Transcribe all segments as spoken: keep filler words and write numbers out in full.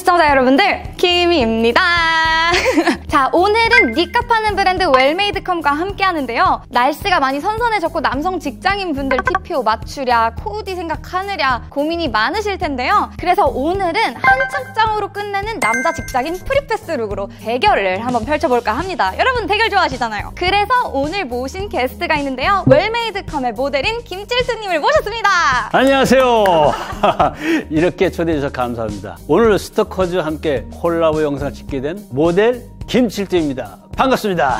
시청자 여러분들, 키미입니다. 자, 오늘은 니값 하는 브랜드 웰메이드컴과 함께 하는데요. 날씨가 많이 선선해졌고 남성 직장인 분들 티피오 맞추랴, 코디 생각하느랴 고민이 많으실 텐데요. 그래서 오늘은 한 착장으로 끝내는 남자 직장인 프리패스 룩으로 대결을 한번 펼쳐볼까 합니다. 여러분 대결 좋아하시잖아요. 그래서 오늘 모신 게스트가 있는데요. 웰메이드컴의 모델인 김칠트님을 모셨습니다. 안녕하세요. 이렇게 초대해 주셔서 감사합니다. 오늘 스토커즈와 함께 콜라보 영상을 찍게 된 모델 김칠트입니다. 반갑습니다.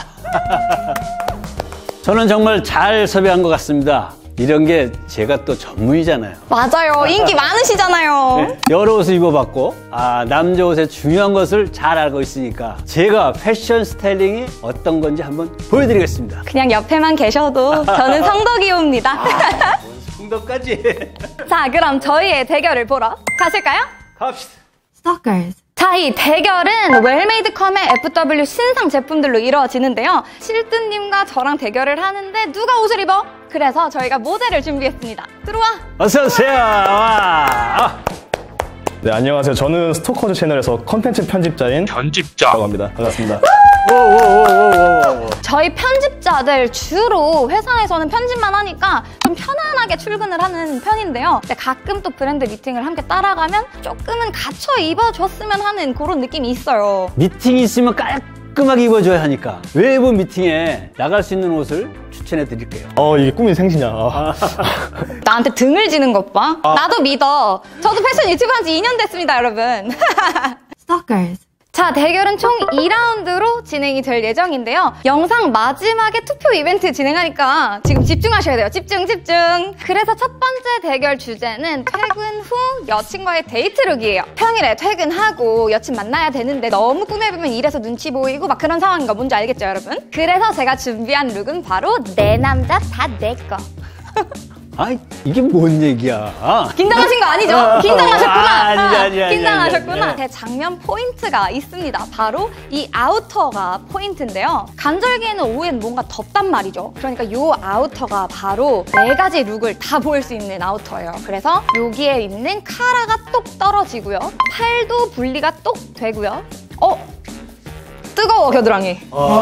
저는 정말 잘 섭외한 것 같습니다. 이런 게 제가 또 전문이잖아요. 맞아요. 인기 많으시잖아요. 네, 여러 옷을 입어봤고 아, 남자 옷의 중요한 것을 잘 알고 있으니까 제가 패션 스타일링이 어떤 건지 한번 보여드리겠습니다. 그냥 옆에만 계셔도 저는 성덕이옵니다. 아, 성덕까지. 자, 그럼 저희의 대결을 보러 가실까요? 갑시다. Stalkers. 자, 이 대결은 웰메이드컴의 에프더블유 신상 제품들로 이루어지는데요. 칠뜨님과 저랑 대결을 하는데 누가 옷을 입어? 그래서 저희가 모델을 준비했습니다. 들어와! 어서오세요. 와. 네, 안녕하세요. 저는 스토커즈 채널에서 컨텐츠 편집자인 편집자라고 합니다. 반갑습니다. 오오오오오오. 저희 편집자들 주로 회사에서는 편집만 하니까 좀 편안하게 출근을 하는 편인데요. 근데 가끔 또 브랜드 미팅을 함께 따라가면 조금은 갖춰 입어줬으면 하는 그런 느낌이 있어요. 미팅이 있으면 깔끔하게 입어줘야 하니까 외부 미팅에 나갈 수 있는 옷을 추천해 드릴게요. 어, 이게 꿈이 생시냐. 아. 나한테 등을 지는 것 봐. 아. 나도 믿어. 저도 패션 유튜브 한 지 이 년 됐습니다, 여러분. Stalkers. 자, 대결은 총 이 라운드로 진행이 될 예정인데요. 영상 마지막에 투표 이벤트 진행하니까 지금 집중하셔야 돼요. 집중, 집중. 그래서 첫 번째 대결 주제는 퇴근 후 여친과의 데이트 룩이에요. 평일에 퇴근하고 여친 만나야 되는데 너무 꾸며보면 일에서 눈치 보이고 막 그런 상황인 거 뭔지 알겠죠, 여러분? 그래서 제가 준비한 룩은 바로 내 남자 다 내 거. 아이, 이게 뭔 얘기야? 긴장하신 거 아니죠? 긴장하셨구나. 아, 아니, 아니, 아니, 긴장하셨구나. 아니, 아니. 제 장면 포인트가 있습니다. 바로 이 아우터가 포인트인데요. 간절기에는 오후엔 뭔가 덥단 말이죠. 그러니까 이 아우터가 바로 네 가지 룩을 다 보일 수 있는 아우터예요. 그래서 여기에 있는 카라가 똑 떨어지고요. 팔도 분리가 똑 되고요. 어? 뜨거워, 겨드랑이.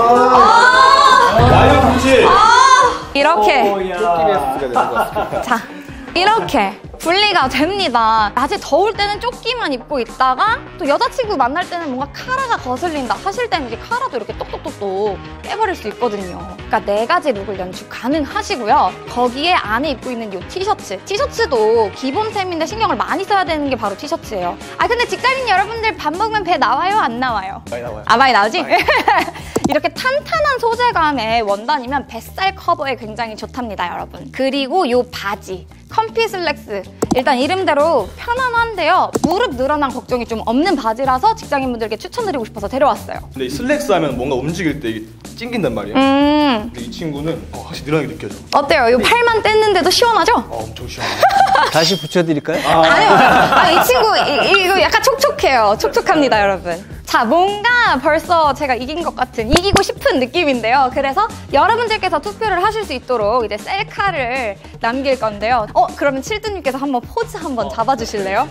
나의 품질. 이렇게. 오, 야. 자, 이렇게 분리가 됩니다. 낮에 더울 때는 조끼만 입고 있다가 또 여자친구 만날 때는 뭔가 카라가 거슬린다 하실 때는 이제 카라도 이렇게 똑똑똑똑 빼버릴 수 있거든요. 그러니까 네 가지 룩을 연출 가능하시고요. 거기에 안에 입고 있는 이 티셔츠. 티셔츠도 기본템인데 신경을 많이 써야 되는 게 바로 티셔츠예요. 아, 근데 직장인 여러분들 밥 먹으면 배 나와요? 안 나와요? 많이 나와요. 아, 많이 나오지? 많이. 이렇게 탄탄한 소재감의 원단이면 뱃살 커버에 굉장히 좋답니다, 여러분. 그리고 이 바지. 컴피 슬랙스. 일단 이름대로 편안한데요. 무릎 늘어난 걱정이 좀 없는 바지라서 직장인분들께 추천드리고 싶어서 데려왔어요. 근데 이 슬랙스 하면 뭔가 움직일 때 이게 찡긴단 말이에요. 음, 근데 이 친구는 어, 확실히 늘어나게 느껴져. 어때요? 이 팔만 뗐는데도 시원하죠? 어, 엄청 시원해. 다시 붙여드릴까요? 아, 아니요. 아, 이 친구 이, 이거 약간 촉촉해요. 촉촉합니다, 여러분. 자, 뭔가 벌써 제가 이긴 것 같은, 이기고 싶은 느낌인데요. 그래서 여러분들께서 투표를 하실 수 있도록 이제 셀카를 남길 건데요. 어, 그러면 칠뜨님께서 한번 포즈 한번 잡아주실래요?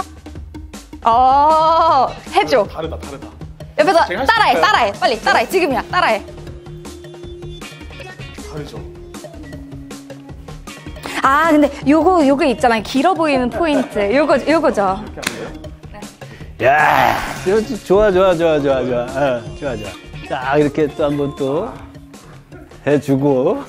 어, 해줘. 다르다, 다르다. 옆에서 제가 할수 따라해, 있을까요? 따라해. 빨리, 따라해. 지금이야, 따라해. 다르죠. 아, 근데 요거, 요거 있잖아요. 길어 보이는 포인트. 요거, 요거죠. 야, 좋아, 좋아, 좋아, 좋아, 좋아. 어, 좋아, 좋아. 자, 이렇게 또 한 번 또 해주고.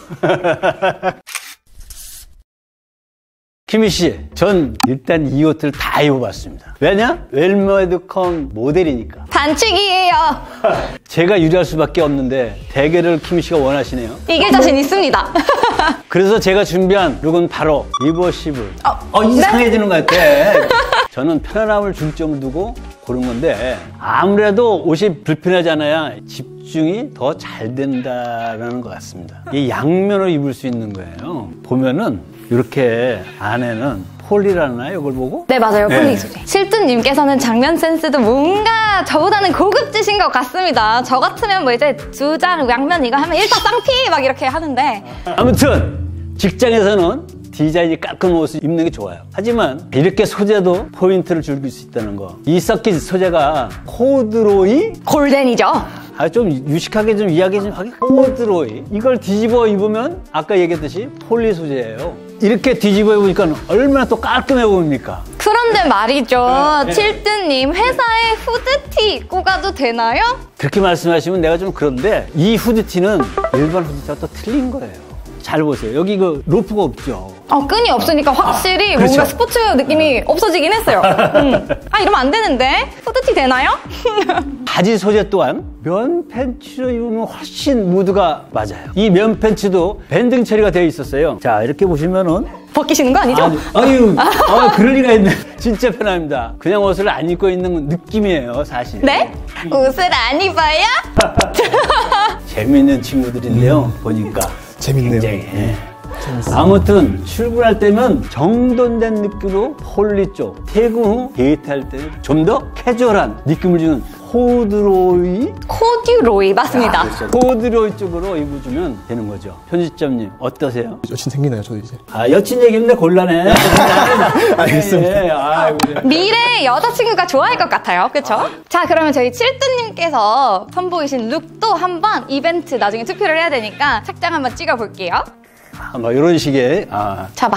키미 씨, 전 일단 이 옷들 다 입어봤습니다. 왜냐? 웰메이드컴 모델이니까. 반칙이에요. 제가 유리할 수밖에 없는데 대결을 키미 씨가 원하시네요. 이길 자신 있습니다. 그래서 제가 준비한 룩은 바로 리버시블. 어, 어, 이상해지는 것 같아. 저는 편안함을 중점을 두고 고른 건데 아무래도 옷이 불편하지 않아야 집중이 더 잘 된다는 것 같습니다. 이 양면을 입을 수 있는 거예요. 보면은 이렇게 안에는 폴리라나 이걸 보고? 네, 맞아요. 네. 폴리 소재. 칠뜨님께서는 장면 센스도 뭔가 저보다는 고급지신 것 같습니다. 저 같으면 뭐 이제 두 장 양면 이거 하면 일타 쌍피 막 이렇게 하는데 아무튼 직장에서는 디자인이 깔끔한 옷을 입는 게 좋아요. 하지만 이렇게 소재도 포인트를 즐길 수 있다는 거. 이 서킷 소재가 코드로이 골덴이죠. 아, 좀 유식하게 좀 이야기 좀 하기. 코드로이. 이걸 뒤집어 입으면 아까 얘기했듯이 폴리 소재예요. 이렇게 뒤집어 입으니까 얼마나 또 깔끔해 보입니까? 그런데 말이죠. 네. 칠드님, 회사에 후드티 입고 가도 되나요? 그렇게 말씀하시면 내가 좀 그런데 이 후드티는 일반 후드티와 또 틀린 거예요. 잘 보세요. 여기 그 로프가 없죠. 어, 끈이 없으니까 확실히 아, 그렇죠. 뭔가 스포츠 느낌이 없어지긴 했어요. 음. 아, 이러면 안 되는데? 후드티 되나요? 바지 소재 또한 면 팬츠로 입으면 훨씬 무드가 맞아요. 이 면 팬츠도 밴딩 처리가 되어 있었어요. 자, 이렇게 보시면은 벗기시는 거 아니죠? 아, 아유, 아, 그럴 리가 있네. 진짜 편합니다. 그냥 옷을 안 입고 있는 느낌이에요, 사실. 네? 옷을 안 입어요? 재미있는 친구들인데요, 보니까. 재밌네요. 굉장히. 예. 아무튼 출근할 때면 정돈된 느낌으로 폴리 쪽, 퇴근 후 데이트할 때 좀 더 캐주얼한 느낌을 주는 코드로이 코듀로이 맞습니다. 아, 그렇죠. 코드로이 쪽으로 입어주면 되는 거죠. 편집점님 어떠세요? 여친 생기나요, 저 이제? 아, 여친 얘기인데 곤란해. 알겠습니다. 예, 아, 그래. 미래의 여자친구가 좋아할 것 같아요. 그쵸? 아. 자, 그러면 저희 칠드님께서 선보이신 룩도 한번 이벤트 나중에 투표를 해야 되니까 착장 한번 찍어볼게요. 아, 뭐 이런 식의 아. 잡아.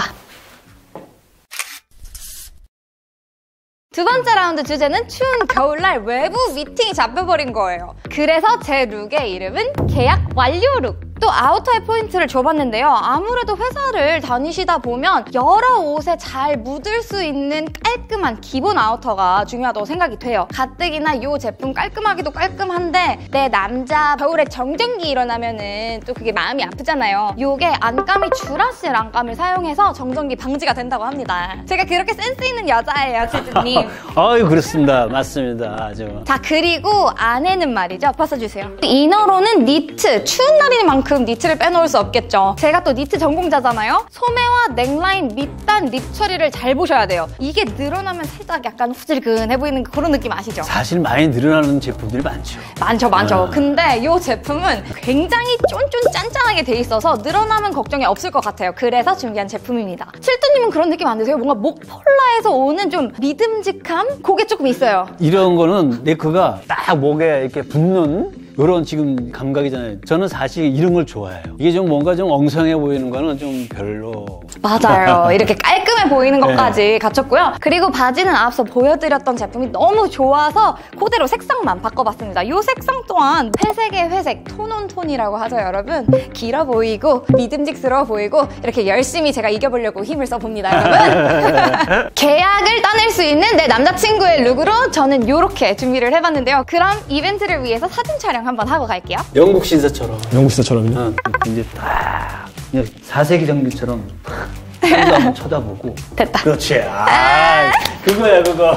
두 번째 라운드 주제는 추운 겨울날 외부 미팅이 잡혀버린 거예요. 그래서 제 룩의 이름은 계약 완료 룩. 또 아우터에 포인트를 줘봤는데요. 아무래도 회사를 다니시다 보면 여러 옷에 잘 묻을 수 있는 깔끔한 기본 아우터가 중요하다고 생각이 돼요. 가뜩이나 이 제품 깔끔하기도 깔끔한데 내 남자 겨울에 정전기 일어나면은 또 그게 마음이 아프잖아요. 요게 안감이 주라실 안감을 사용해서 정전기 방지가 된다고 합니다. 제가 그렇게 센스 있는 여자예요, 칠드님. 아유, 그렇습니다. 맞습니다. 아주. 자, 그리고 안에는 말이죠. 벗어주세요. 이너로는 니트, 추운 날인 만큼 니트를 빼놓을 수 없겠죠. 제가 또 니트 전공자잖아요. 소매와 넥라인, 밑단, 립 처리를 잘 보셔야 돼요. 이게 늘어나면 살짝 약간 후질근해 보이는 그런 느낌 아시죠? 사실 많이 늘어나는 제품들이 많죠. 많죠, 많죠. 아. 근데 이 제품은 굉장히 쫀쫀 짠짠하게 돼 있어서 늘어나면 걱정이 없을 것 같아요. 그래서 준비한 제품입니다. 칠두님은 그런 느낌 안 드세요? 뭔가 목 폴라에서 오는 좀 믿음직함? 그게 조금 있어요. 이런 거는 네크가 딱 목에 이렇게 붙는 이런 지금 감각이잖아요. 저는 사실 이런 걸 좋아해요. 이게 좀 뭔가 좀 엉성해 보이는 거는 좀 별로. 맞아요. 이렇게 깔끔해 보이는 것까지 네. 갖췄고요. 그리고 바지는 앞서 보여드렸던 제품이 너무 좋아서 그대로 색상만 바꿔봤습니다. 이 색상 또한 회색의 회색, 톤온톤이라고 하죠, 여러분. 길어 보이고 믿음직스러워 보이고 이렇게 열심히 제가 이겨보려고 힘을 써봅니다, 여러분. 계약을 따낼 수 있는 내 남자친구의 룩으로 저는 이렇게 준비를 해봤는데요. 그럼 이벤트를 위해서 사진 촬영 한번 하고 갈게요. 영국 신사처럼. 영국 시사처럼요? 어, 이제 딱 그냥 사세기 정기처럼 한번 한번 쳐다보고. 됐다. 그렇지. 아, 그거야 그거.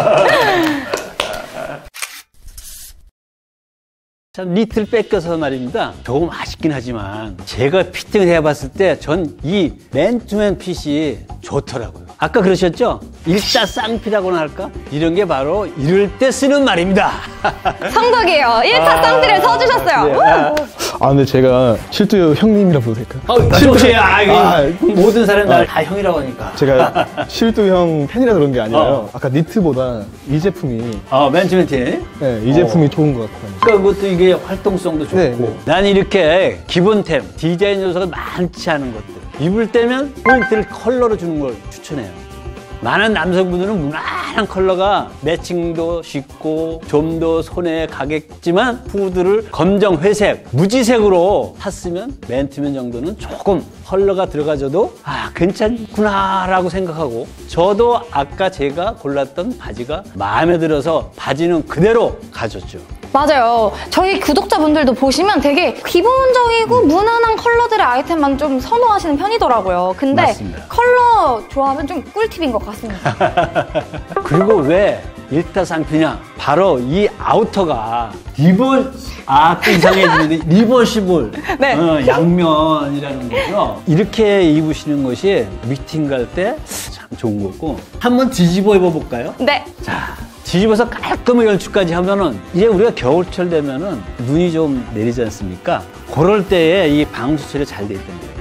참 니트를 뺏겨서 말입니다. 조금 아쉽긴 하지만 제가 피팅을 해봤을 때 전 이 맨투맨 핏이 좋더라고요. 아까 그러셨죠? 일사쌍피라고나 할까? 이런 게 바로 이럴 때 쓰는 말입니다. 성덕이에요. 일사쌍피를 써주셨어요. 네. 아, 아, 근데 제가 실두 형님이라 불러도 될까요? 어, 실제 아, 이거 아, 모든 사람이 날 다 형이라고 하니까. 제가 실두 형 팬이라 그런 게 아니라요. 어. 아까 니트보다 이 제품이, 어, 맨투맨 티. 네, 이 제품이 좋은 것 같아요. 그러니까 그것도 이게 활동성도 좋고. 네, 네. 난 이렇게 기본템, 디자인 요소가 많지 않은 것들. 입을 때면 포인트를 컬러로 주는 걸 추천해요. 많은 남성분들은 무난한 컬러가 매칭도 쉽고 좀 더 손에 가겠지만 후드를 검정, 회색, 무지색으로 샀으면 맨투맨 정도는 조금 컬러가 들어가져도 아 괜찮구나 라고 생각하고 저도 아까 제가 골랐던 바지가 마음에 들어서 바지는 그대로 가졌죠. 맞아요. 저희 구독자분들도 보시면 되게 기본적이고 무난한 컬러들의 아이템만 좀 선호하시는 편이더라고요. 근데 맞습니다. 컬러 좋아하면 좀 꿀팁인 것 같습니다. 그리고 왜 일타쌍피냐? 바로 이 아우터가 리버, 아, 또 이상해지는데, 리버시블, 네. 어, 양면이라는 거죠. 이렇게 입으시는 것이 미팅 갈 때 참 좋은 거고. 한번 뒤집어 입어볼까요? 네. 자, 뒤집어서 깔끔하게 연출까지 하면은, 이제 우리가 겨울철 되면은 눈이 좀 내리지 않습니까? 그럴 때에 이 방수철이 잘 돼 있다는 거예요.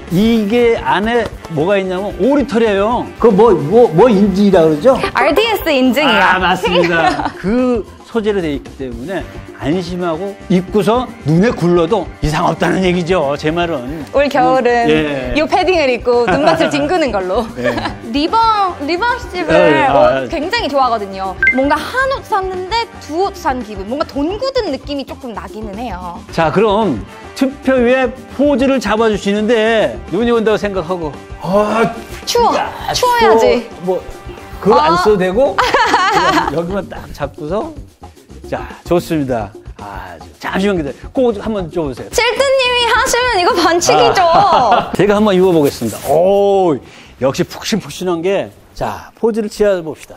이게 안에 뭐가 있냐면 오리털이에요. 그 뭐 뭐 뭐 인증이라 그러죠? 알디에스 인증이요. 아, 맞습니다. 그 소재로 되어 있기 때문에 안심하고 입고서 눈에 굴러도 이상 없다는 얘기죠. 제 말은. 올 겨울은 예. 이 패딩을 입고 눈밭을 뒹구는 걸로. 예. 리번, 리번 씹을 예, 아, 어, 굉장히 좋아하거든요. 뭔가 한 옷 샀는데 두 옷 산 기분. 뭔가 돈 굳은 느낌이 조금 나기는 해요. 자, 그럼 투표 후에 포즈를 잡아주시는데 눈이 온다고 생각하고 아, 추워. 야, 추워야지. 추워. 뭐 그거 안 아. 써도 되고 그냥 여기만 딱 잡고서 자, 좋습니다. 아, 잠시만 기다려. 꼭 한번 줘보세요. 칠드님이 하시면 이거 반칙이죠. 아, 제가 한번 입어보겠습니다. 오, 역시 푹신푹신한 게. 자, 포즈를 취해봅시다.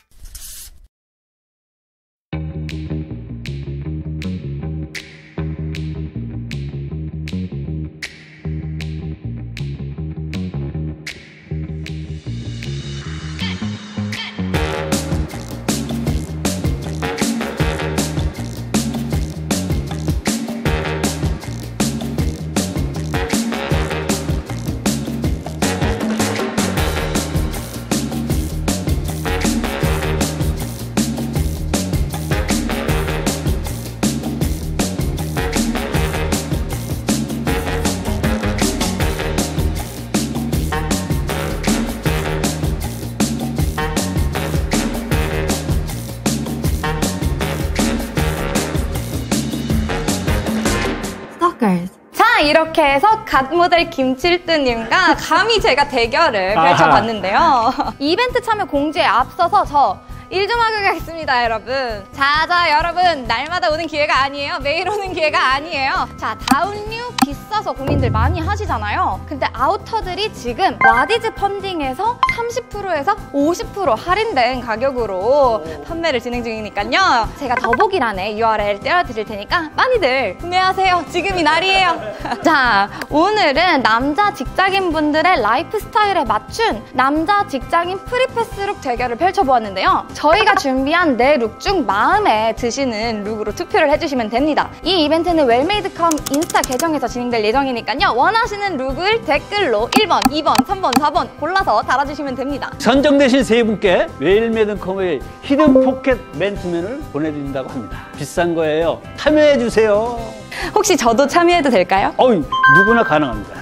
자, 이렇게 해서 갓 모델 김칠두님과 감히 제가 대결을 펼쳐봤는데요. 이벤트 참여 공지에 앞서서 저 일 좀 하고 가겠습니다, 여러분. 자, 자, 여러분. 날마다 오는 기회가 아니에요. 매일 오는 기회가 아니에요. 자, 다운류 비싸서 고민들 많이 하시잖아요. 근데 아우터들이 지금 와디즈 펀딩에서 삼십 퍼센트에서 오십 퍼센트 할인된 가격으로 판매를 진행 중이니까요. 제가 더보기란에 유알엘 띄워드릴 테니까 많이들 구매하세요. 지금이 날이에요. 자, 오늘은 남자 직장인분들의 라이프 스타일에 맞춘 남자 직장인 프리패스룩 대결을 펼쳐보았는데요. 저희가 준비한 네 룩 중 마음에 드시는 룩으로 투표를 해주시면 됩니다. 이 이벤트는 웰메이드컴 인스타 계정에서 진행될 예정이니까요. 원하시는 룩을 댓글로 일 번, 이 번, 삼 번, 사 번 골라서 달아주시면 됩니다. 선정되신 세 분께 웰메이드컴의 히든 포켓 맨투맨을 보내드린다고 합니다. 비싼 거예요. 참여해주세요. 혹시 저도 참여해도 될까요? 어이, 누구나 가능합니다.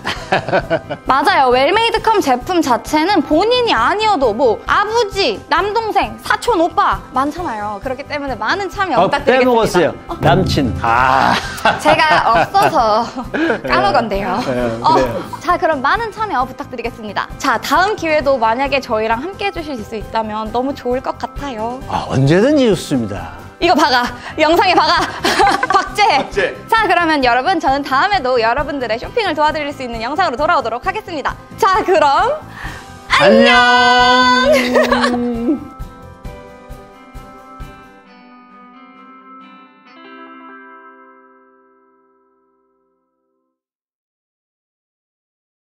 맞아요. 웰메이드컴 제품 자체는 본인이 아니어도 뭐 아버지, 남동생, 사촌, 오빠 많잖아요. 그렇기 때문에 많은 참여 어, 부탁드리겠습니다. 빼먹었어요. 어? 남친. 아. 제가 없어서 까먹었네요. 네, 어, 그래요. 자, 그럼 많은 참여 부탁드리겠습니다. 자, 다음 기회도 만약에 저희랑 함께 해주실 수 있다면 너무 좋을 것 같아요. 아, 언제든지 좋습니다. 이거 박아! 영상에 박아! 박제! 박제! 자, 그러면 여러분, 저는 다음에도 여러분들의 쇼핑을 도와드릴 수 있는 영상으로 돌아오도록 하겠습니다. 자, 그럼 안녕!